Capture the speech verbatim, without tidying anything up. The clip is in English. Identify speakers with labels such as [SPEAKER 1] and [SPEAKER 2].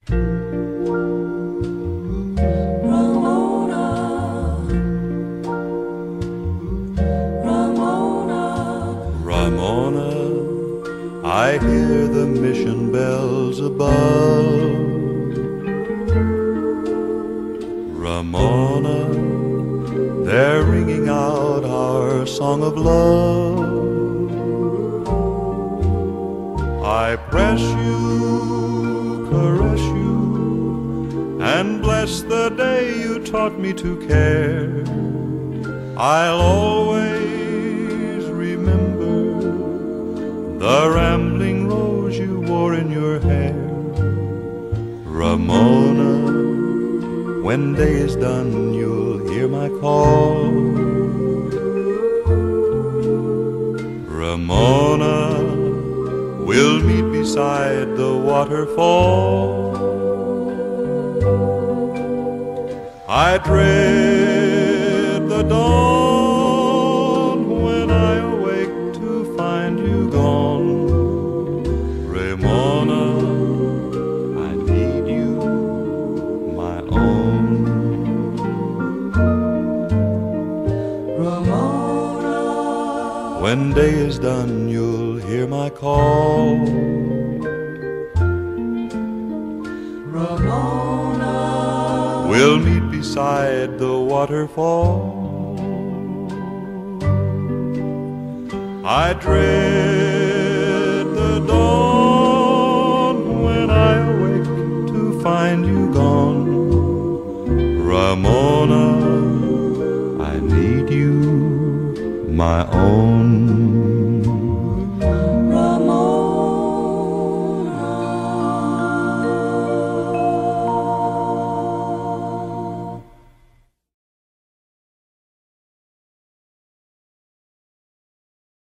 [SPEAKER 1] Ramona, Ramona,
[SPEAKER 2] Ramona, I hear the mission bells above. Ramona, they're ringing out our song of love. I press you, caress you, and bless the day you taught me to care. I'll always remember the rambling rose you wore in your hair. Ramona, when day is done, you'll hear my call. Ramona, we'll meet beside the waterfall. I dread the dawn when I awake to find you gone. Ramona, I need you, my own.
[SPEAKER 1] Ramona,
[SPEAKER 2] When day is done, you'll hear my call.
[SPEAKER 1] Ramona,
[SPEAKER 2] We'll meet beside the waterfall. I dread